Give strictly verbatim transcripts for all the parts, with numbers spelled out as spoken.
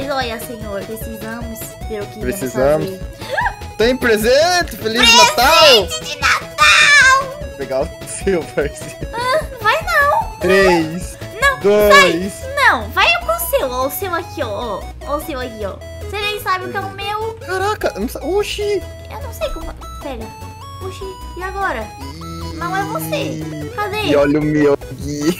Pois olha, senhor, precisamos ver o que Precisamos. vamos fazer. Tem presente! Feliz Presente Natal! de Natal! Vou pegar o seu, parceiro. Ah, vai não. Três, Não, dois... Não, vai com o seu, ó, o seu aqui, ó. Ó, o seu aqui, ó. Você nem sabe o que é o meu. Caraca, não sa- oxi! Eu não sei como... Pega. Oxi, e agora? Não é você. Cadê? E olha o meu aqui.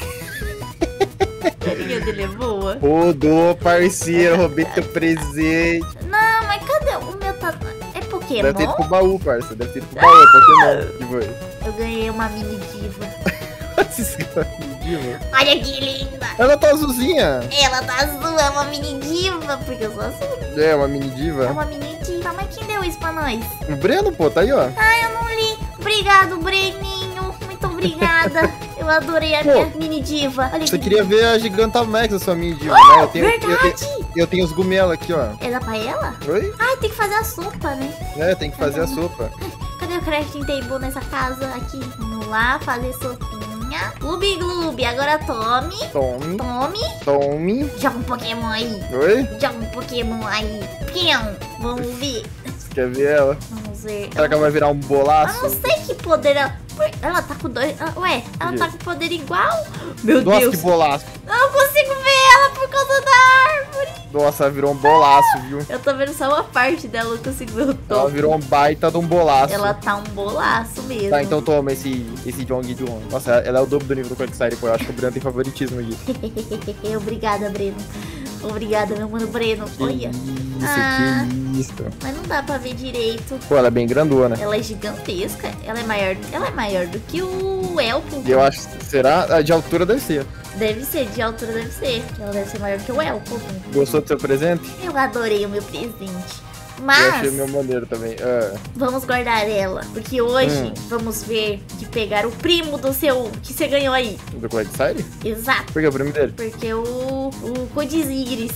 A carinha dele é boa. Rodou, parceiro, roubei teu presente. Não, mas cadê? O meu tá... É Pokémon? Deve ter ido pro baú, parceiro. Deve ter ido pro baú, Pokémon. Que foi? Eu ganhei uma mini diva. Esses caras diva. Olha que linda. Ela tá azulzinha. Ela tá azul, é uma mini diva, porque eu sou azul. É, uma mini É diva. uma mini diva, mas quem deu isso pra nós? O Breno, pô, tá aí, ó. Ah, eu não li. Obrigado, Breninho. Muito obrigada. Eu adorei a Pô, minha mini diva. Olha Você que queria ver a Gigantamax, a sua mini diva, Oh, né? Eu tenho, eu, verdade. eu, eu tenho os gumela aqui, ó. É da paella? Oi? Ai, tem que fazer a sopa, né? É, tem que fazer a sopa. Cadê o crafting table nessa casa aqui? Vamos lá, fazer sopinha. Gloob Gloob, agora tome. Tome, Tome. tome. Joga um Pokémon aí. Oi? Joga um Pokémon aí. Pião. Vamos ver. Você quer ver ela? Vamos ver. Será que ela vai virar um Eu bolaço? não sei que poder ela... Ela tá com dois... ah, Ué, ela Que? tá com poder igual? Meu Nossa, Deus. que bolaço. Eu não consigo ver ela por causa da árvore. Nossa, ela virou um bolaço, viu? Eu tô vendo só uma parte dela, eu não consigo ver o Ela topo. virou um baita de um bolaço. Ela tá um bolaço mesmo. Tá, então toma esse, esse Jong Jong. Nossa, ela é o dobro do nível do Quagsire, pô. Eu acho que o Breno tem favoritismo aqui. Obrigada, Breno. Obrigada, meu mano Breno. Que Olha. isso, Ah. que isso. Mas não dá pra ver direito. Pô, ela é bem grandona. Ela é gigantesca. Ela é maior, ela é maior do que o Elpo. E eu acho, será? Ah, de altura deve ser. Deve ser, de altura deve ser. Ela deve ser maior que o Elpo. Gostou do seu presente? Eu adorei o meu presente. Eu Mas achei meu maneiro também. Ah, vamos guardar ela. Porque hoje Hum. vamos ver de pegar o primo do seu que você ganhou aí. do Quagsire? Exato. Por que o primo dele? Porque o. O Godzigris.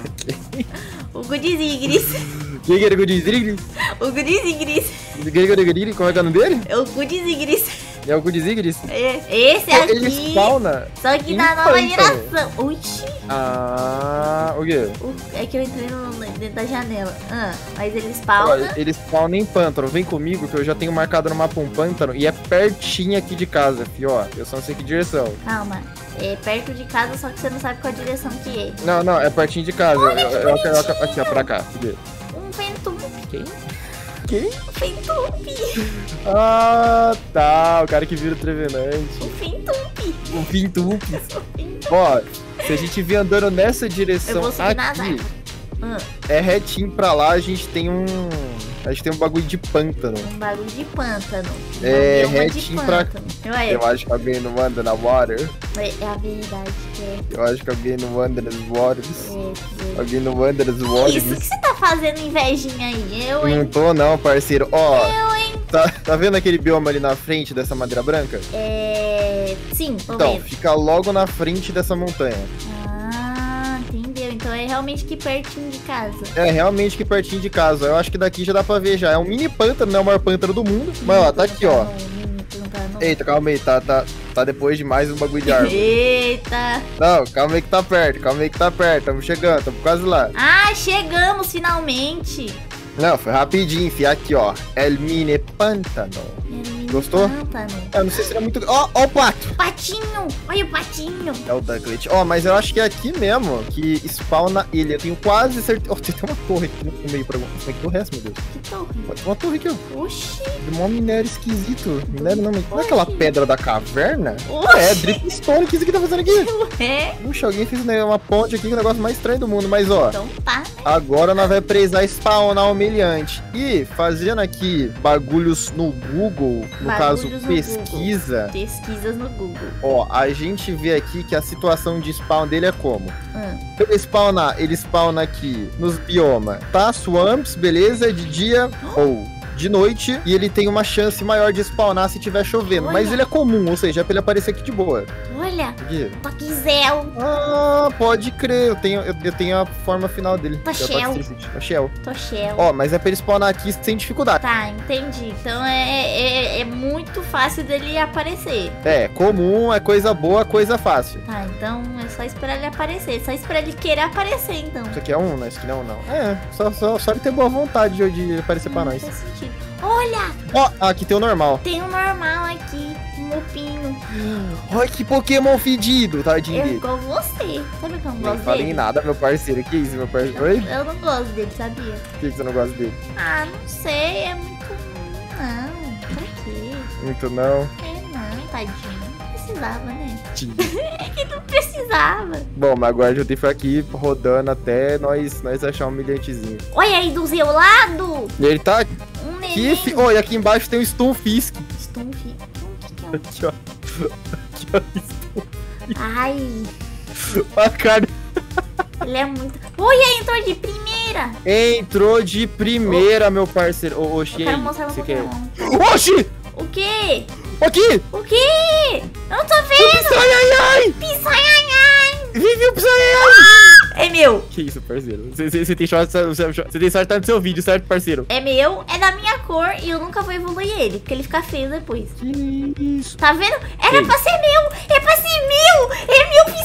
O Godzigris. Quem que era o Godzigris? O Godzigris. Quem que era o Godzigris? Como é que é o nome dele? É o Godzigris. É o Godzigris? É, esse Pô, ele aqui. spawna. Só que em na nova pântano. geração. Oxi. Ah, o quê? O- É que eu entrei no, dentro da janela. Ah, mas ele Ó, spawna. ele spawna em pântano. Vem comigo que eu já tenho marcado no mapa um pântano e é pertinho aqui de casa, fio. Ó, eu só não sei que direção. Calma. É perto de casa, só que você não sabe qual direção que é. Não, não, é pertinho de casa. Olha eu, que eu, eu, eu, bonitinho. aqui, ó, pra cá. Cadê? Um Ventup. Quem? Quem? Um Ventup. Ah, tá. O cara que vira o Trevenante. Um Ventup. O Vintup. Um Ventup. Ó, se a gente vir andando nessa Eu direção vou subir nas aqui, árvores. Ah, é retinho pra lá, a gente tem um... A gente tem um bagulho de pântano. um bagulho de pântano. Um É, bioma de retinho pra- pântano. Ué, Eu acho que alguém não anda na water. é a verdade que é. Eu acho que alguém não anda nas waters. é, Alguém não anda nas é. waters. Isso, o que você tá fazendo invejinha aí? Eu, Não hein? tô não, parceiro. Ó, Eu, hein? tá, tá vendo aquele bioma ali na frente dessa madeira branca? É... Sim, tô Então, vendo. fica logo na frente dessa montanha. Ah, entendeu. Então é realmente aqui pertinho de casa. É realmente que pertinho de casa. Eu acho que daqui já dá pra ver já. É um mini pântano, não é o maior pântano do mundo. Mas ó, tá aqui, ó. Eita, calma aí, tá, tá, tá depois de mais um bagulho de árvore. Eita. Não, calma aí que tá perto, calma aí que tá perto. Tamo chegando, tamo quase lá. Ah, chegamos finalmente. Não, foi rapidinho, fi. Aqui, ó. El mini pântano. Gostou? Pântano. Eu não sei se ele é muito... Ó, ó o pato. Patinho. Olha o patinho. É o Ducklet. Ó, mas eu acho que é aqui mesmo que spawna ele. Eu tenho quase certeza... Ó, tem uma torre aqui no meio pra... Como é que torre é essa, meu Deus? Que torre. Tem uma torre aqui, ó. Oxi. De um minério esquisito. Minério não, mas não é aquela pedra da caverna? Oxi. É, Dripstone. O que isso aqui tá fazendo aqui? É. Puxa, alguém fez né, uma ponte aqui, que é o negócio mais estranho do mundo. Mas, ó, Então tá, né? agora nós vamos precisar spawnar humilhante. E fazendo aqui bagulhos no Google, no Bagulhos caso, no pesquisa. Pesquisas no Google. Ó, a gente vê aqui que a situação de spawn dele é como? Hum. Pra ele spawnar, ele spawna aqui nos biomas. Tá, swamps, beleza? De dia ou de noite e ele tem uma chance maior de spawnar se tiver chovendo. Olha. Mas ele é comum, ou seja, é pra ele aparecer aqui de boa. Olha, Aqui. Toquezel. Ah, pode crer. Eu tenho, eu, eu tenho a forma final dele. Tá que é o Shell. Toxtricity. É Shell. Toshell. Ó, mas é pra ele spawnar aqui sem dificuldade. Tá, entendi. Então é, é, é muito fácil dele aparecer. É, comum, é coisa boa, coisa fácil. Tá, então é só esperar ele aparecer. Só esperar ele querer aparecer, então. Isso aqui é um, né? Isso aqui não, não. É, só, só, só ele ter boa vontade de, de aparecer pra Não nós. faz sentido. Olha, Ó, aqui tem o normal. tem um normal aqui. Um Mupino. Olha que Pokémon fedido, tadinho Eu dele. igual você. Sabe que eu não Não gosto falei dele? nada, meu parceiro. Que isso, meu parceiro? Oi? Eu não gosto dele, sabia? Por que que você não gosta dele? Ah, não sei. É muito... Não. Pra quê? Muito não. É, não, tadinho. Não precisava, né? É que não precisava. Bom, mas agora eu tenho aqui rodando até nós, nós achar um milhantezinho. Olha aí do seu lado. E ele tá Um aqui, neném. fi... Olha, aqui embaixo tem o Stunfisk. Stunfisk. O que que é um- Aqui, ó. Aqui, ó. Ai, A cara ele é muito... Olha, entrou de primeira. entrou de primeira, meu parceiro. Ô, Oxi, Eu quero aí, mostrar meu você quer? Pokémon. Oxi! O quê? Aqui! O quê? Eu não tô vendo. Ai, ai, ai! Pissanhanhan. Vivi o Psy! É meu. Que isso, parceiro? Você, você, você tem sorte, você, você tem sorte de estar no seu vídeo, certo, parceiro? É meu, é da minha cor e eu nunca vou evoluir ele, porque ele fica feio depois. Que isso? Tá vendo? Era Ei. pra ser meu! É pra ser meu! É meu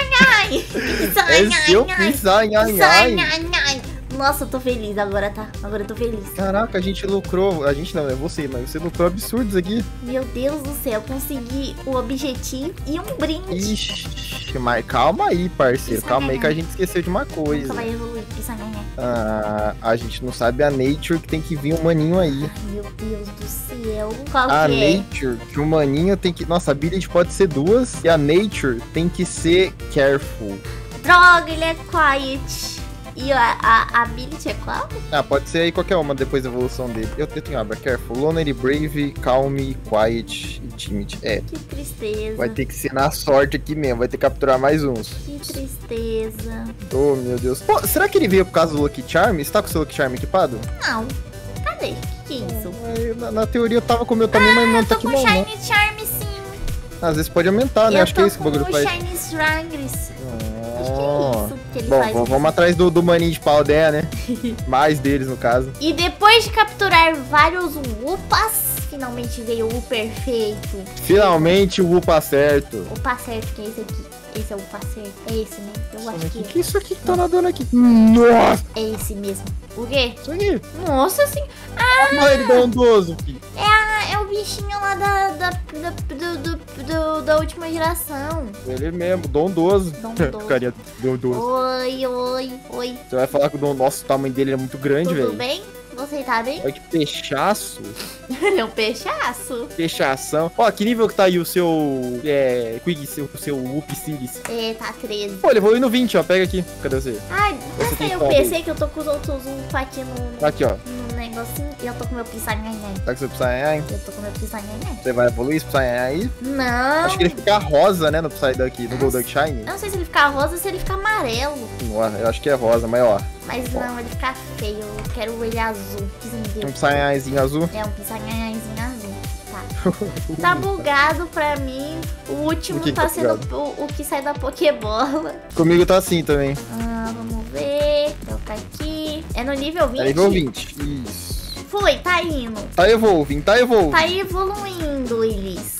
pissanhanhai! É seu Psy, ai, ai. Pissanhanhai! Nossa, eu tô feliz agora, tá? Agora eu tô feliz. Caraca, a gente lucrou. A gente não, é você, mas você lucrou absurdos aqui. Meu Deus do céu, consegui o objetivo e um brinde. Ixi, mas calma aí, parceiro. Calma aí que a gente esqueceu de uma Nunca coisa. vai evoluir, pissanhanhai. Ah, a gente não sabe a Nature que tem que vir um maninho aí. Meu Deus do céu. Qual A que é? Nature, que o maninho tem que... Nossa, a Ability pode ser duas. E a Nature tem que ser Careful. Droga, ele é quiet. E a, a, a ability é qual? Ah, pode ser aí qualquer uma depois da evolução dele. Eu, eu tenho abra. Careful, Loner, Brave, Calm, Quiet e Timid. É, Que tristeza. vai ter que ser na sorte aqui mesmo. Vai ter que capturar mais uns. Que tristeza. Oh, meu Deus. Pô, será que ele veio por causa do Lucky Charm? Você tá com o seu Lucky Charm equipado? Não. Cadê? O que, que é isso? Ai, Na, na teoria eu tava com o meu também, mas não Eu tá tô aqui com não, não. Shiny Charm, sim. Às vezes pode aumentar, né? Eu Acho que é tô isso que o bagulho com faz. o Shiny Strangris. Acho que é Oh. isso que ele Bom, faz. v- vamos atrás do, do maninho de pau dela, né? Mais deles, no caso. E depois de capturar vários Upas, finalmente veio o perfeito. Finalmente o Upa certo. O Upa certo, que é esse aqui. Esse é o Upa certo. É esse, né? Eu acho O que que é isso aqui que tá nadando aqui? Nossa! é esse mesmo. O quê? Isso aqui. Nossa, sim. Olha ele bondoso, filho. Ah, é o bichinho lá da, da, da, do, do, do- da última geração. Ele mesmo, dondoso. Dondoso. Carinha dondoso. Oi, oi, oi. Você vai falar que o don- nosso tamanho dele é muito grande, Tudo velho. bem? Você tá bem? Olha que peixaço. Ele é um peixaço. Peixação. Ó, que nível que tá aí o seu. É. Quig, seu, seu Whoop Series. É, tá treze. Pô, ele evoluiu no vinte, ó. Pega aqui. Cadê você? Ai, Você essa tem aí eu qual pensei que eu tô com os outros Upa aqui no, Tá aqui, ó. no negocinho. E eu tô com meu pissanhanhan. Tá com seu Psy. Eu tô com meu pissanhanhan. Você vai evoluir esse Psy aí? Não. Acho que ele fica rosa, né? No Psy daqui, no Golden Shine. Eu não sei se ele fica rosa ou se ele fica amarelo. Ó, eu acho que é rosa, mas ó. Mas não, ele fica feio. Eu quero ele azul. Um Psyzinho azul. É um pissanhanhanzinho azul. Tá. Tá bugado pra mim. O último O que que tá tá sendo bugado? o, o que sai da Pokébola. Comigo tá assim também. Ah, vamos ver. Trocar aqui. É no nível vinte? É nível vinte. Isso. Foi, tá indo. Tá evolving, tá evolving. Tá evoluindo, Elis.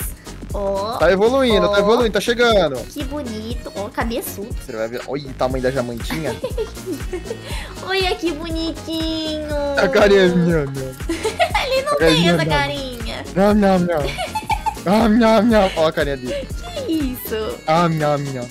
Ó, Tá evoluindo, Ó. tá evoluindo, tá chegando. que bonito. Ó, cabeçudo. Você vai ver. Olha o tamanho da jamantinha. Olha que bonitinho. A carinha minha, minha. Ele não a tem carinha essa minha. carinha. Não, não, não. Ah, não, não. Ó a carinha dele. Que isso? Ah, não, não.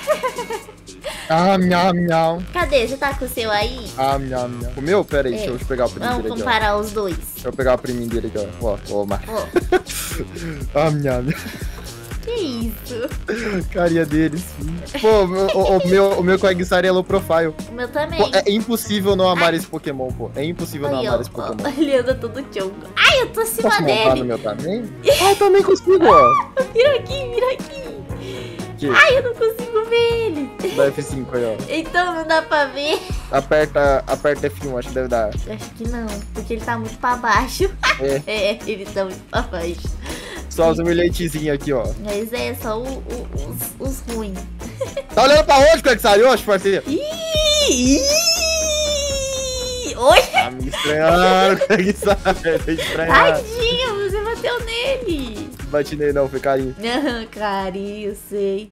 Ah, não, não. Cadê? Você tá com o seu aí? Ah, não, não. O meu? Pera aí, É. deixa eu pegar o priminho Vamos dele aqui, ó. comparar os dois. Deixa eu pegar o priminho dele aqui, ó. Ó, ó, mas... Ó, Ah, não, não. que isso? Carinha deles. Pô, o, o, o meu, o meu Quagsire é low profile. O meu também. Pô, é impossível não amar esse Pokémon, pô. É impossível não Aí, amar ó, esse Pokémon. ó, ele anda todo tchongo. Ai, eu tô acima Posso montar no dele. meu também? Ah, eu também consigo, ó. Vira aqui, vira aqui. quê? Ai, eu não consigo ver ele. Dá F cinco aí, ó. Então não dá pra ver. Aperta, aperta F um, acho que deve dar. Acho que não, porque ele tá muito pra baixo. É. É, ele tá muito pra baixo. Só os humilhantezinhos aqui, ó. Mas é, só o, o, os, os ruins. Tá olhando pra onde, Craig saiu, oxe, parceiro? Ih, ih. Oi? Tá me estranhando, Craig saiu, tá estranhando. Tadinho, você bateu nele. Bati nele não, foi carinho. Carinho, sei.